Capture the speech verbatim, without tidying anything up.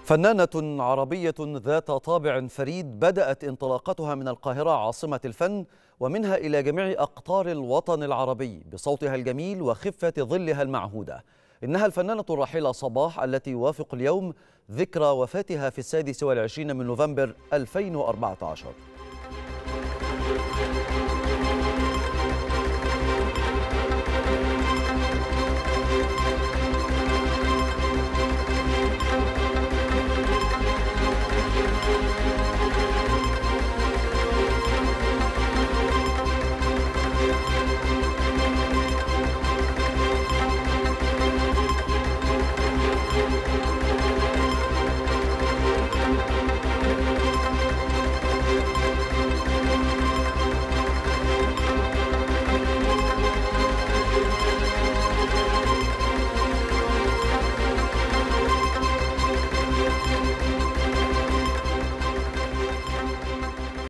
فنانة عربية ذات طابع فريد بدأت انطلاقتها من القاهرة عاصمة الفن ومنها إلى جميع أقطار الوطن العربي بصوتها الجميل وخفة ظلها المعهودة. إنها الفنانة الراحلة صباح التي يوافق اليوم ذكرى وفاتها في السادس والعشرين من نوفمبر ألفين وأربعة عشر.